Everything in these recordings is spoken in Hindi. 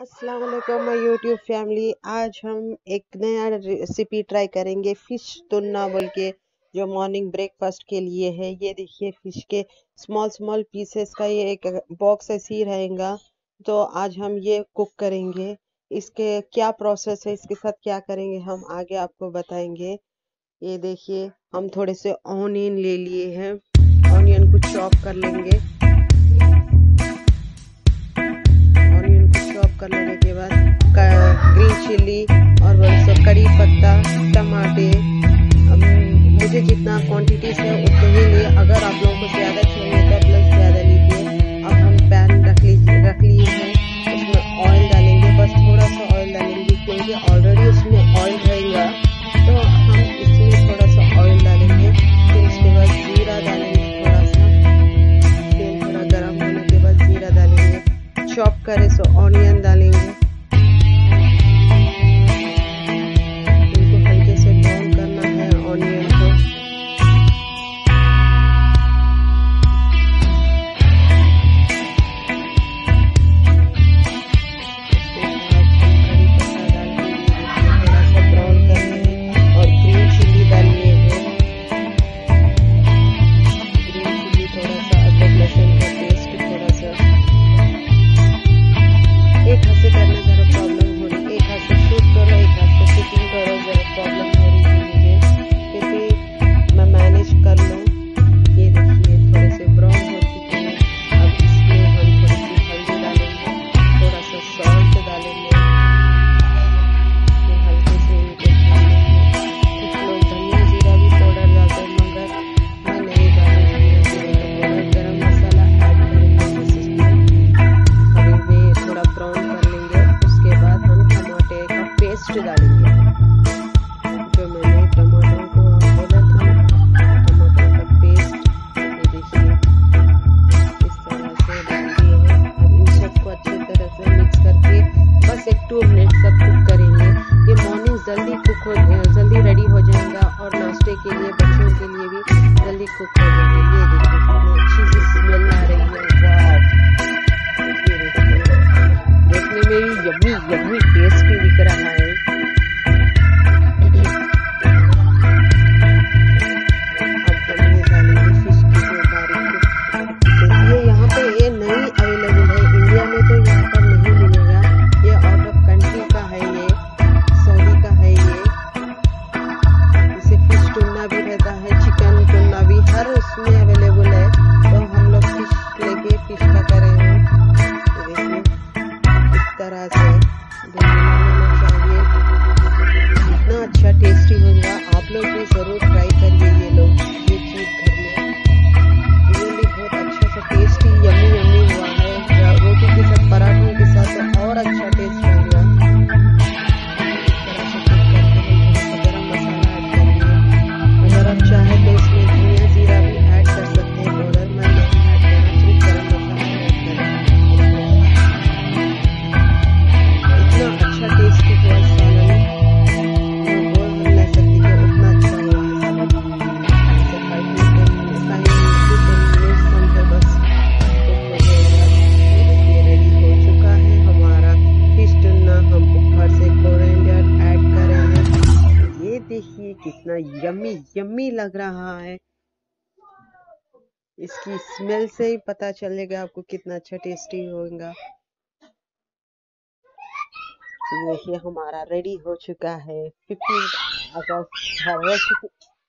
अस्सलाम वालेकुम माय यूट्यूब फैमिली। आज हम एक नया रेसिपी ट्राई करेंगे, फिश तुन्ना बोल के, जो मॉर्निंग ब्रेकफास्ट के लिए है। ये देखिए फिश के स्मॉल स्मॉल पीसेस का ये एक बॉक्स ऐसे ही रहेगा। तो आज हम ये कुक करेंगे। इसके क्या प्रोसेस है, इसके साथ क्या करेंगे, हम आगे आपको बताएंगे। ये देखिए हम थोड़े से ऑनियन ले लिए हैं, ऑनियन को चॉप कर लेंगे। चॉप कर लेने के बाद ग्रीन चिल्ली और कड़ी पत्ता, टमाटे, मुझे जितना क्वांटिटी है उतने ही लिए। अगर आप लोगों को ज़्यादा चाहिए तो आप लोग ज़्यादा लीजिए। अब हम पैन रख लिए हैं, उसमें ऑयल डालेंगे। बस थोड़ा सा ऑयल डालेंगे क्योंकि ऑलरेडी उसमें ऑयल रहेगा, तो हम इसमें थोड़ा सा ऑयल डालेंगे। फिर उसके बाद जीरा डालेंगे, थोड़ा सा तेल थोड़ा गर्म होने के बाद जीरा डालेंगे। चॉप करे सो ऑनियन डालेंगे, इनको हल्के से ब्राउन करना है ऑनियन को। थोड़ा सा ब्राउन करना है और ग्रीन चिल्ली डालनी है। ग्रीन चिल्ली थोड़ा सा, अदरक लहसुन का पेस्ट थोड़ा सा। एक हाथ से करने जरा प्रॉब्लम हो रही, एक हाथ से शूट करो, एक हाथ से कुकिंग करो, जरा प्रॉब्लम हो रही थी मुझे, फिर भी मैं मैनेज कर लूँ। ये देखिए थोड़े से ब्राउन हो चुके हैं। अब इसमें हम थोड़ी सी हल्दी डालेंगे, थोड़ा सा सॉल्ट डालेंगे, फिर हल्के से इनको भूनेंगे। कुछ लोग धनिया जीरा भी पाउडर डालते हैं, मगर मैं नहीं डालूंगी धनिया जीरा पाउडर। गरम मसाला ऐड करेंगे इसमें। अभी थोड़ा ब्राउन कर लेंगे। उसके बाद हम टमाटे का पेस्ट डालेंगे, जो मैंने टमाटर को बोला था, टमाटर का पेस्ट। ये देखिए इस तरह से डाल दिए हैं। अब इन सबको अच्छी तरह से मिक्स करके बस एक 2 मिनट सब कुक करेंगे। ये मॉर्निंग जल्दी रेडी हो जाएगा और नाश्ते के लिए, बच्चों के लिए भी जल्दी कुक हो जाएगा। ये देखिए कितनी अच्छी सी स्मेल आ रही है, वाव! देखने में ही यम्मी यम्मी टेस्टी दिख रहा है। अब हम ये डालेंगे फिश की जो बारीक। ये यहाँ पे ये नहीं अवेलेबल है इंडिया में, तो यहाँ पर नहीं मिलेगा। ये आउट ऑफ कंट्री का है, ये सऊदी का है। ये इसे फिश टुन्ना भी रहता है, चिकन टुन्ना भी, हर उसमें अवेलेबल है। तो हम लोग फिश लेके फिश का करेंगे। तरह से बनाना चाहिए, इतना अच्छा टेस्टी होगा। आप लोग भी जरूर ट्राई करिए ये लोग ये चीज घर में। रियली बहुत अच्छा सा टेस्टी यम्मी यम्मी हुआ है। रोटी के साथ, पराठों के साथ तो और अच्छा टेस्ट आएगा। इस तरह से कुक करके हम थोड़ा सा गरम मसाला ऐड करेंगे। अगर आप चाहे तो इसमें धनिया जीरा भी ऐड कर सकते हैं पाउडर। मैं नहीं ऐड कर रहा, सिर्फ गरम मसाला ऐड कर रहा हूँ। अच्छा टेस्टी हुआ सालन, मैं बोल नहीं सकती कि उतना अच्छा हुआ है सालन। ऐसे 5 मिनट समझो बस कुक हो जाएगा। ये रेडी हो चुका है हमारा फिश टुन्ना। हम ऊपर से कोरिएंडर ऐड कर रहे हैं। ये देखिए कितना यम्मी यम्मी लग रहा है। इसकी स्मेल से ही पता चलेगा आपको कितना अच्छा टेस्टी होगा। देखिए हमारा रेडी हो चुका है 15 अगस्त।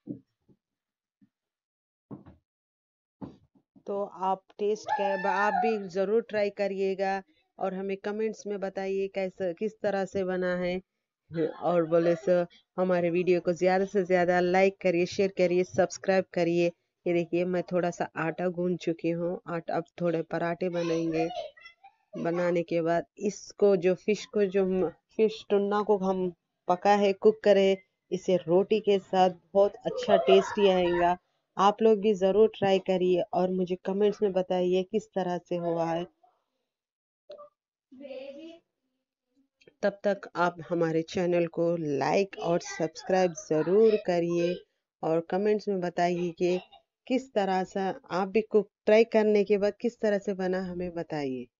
तो आप आप भी जरूर ट्राई करिएगा और हमें कमेंट्स में बताइए कैसे, किस तरह से बना है। और बोले सो हमारे वीडियो को ज़्यादा से ज़्यादा लाइक करिए, शेयर करिए, सब्सक्राइब करिए। ये देखिए मैं थोड़ा सा आटा गूंद चुकी हूँ। अब थोड़े पराठे बनेंगे। बनाने के बाद इसको जो फिश टुन्ना को हम पका है, कुक करे, इसे रोटी के साथ बहुत अच्छा टेस्टी आएगा। आप लोग भी जरूर ट्राई करिए और मुझे कमेंट्स में बताइए किस तरह से हुआ है। तब तक आप हमारे चैनल को लाइक और सब्सक्राइब जरूर करिए और कमेंट्स में बताइए कि किस तरह से आप भी कुक ट्राई करने के बाद किस तरह से बना, हमें बताइए।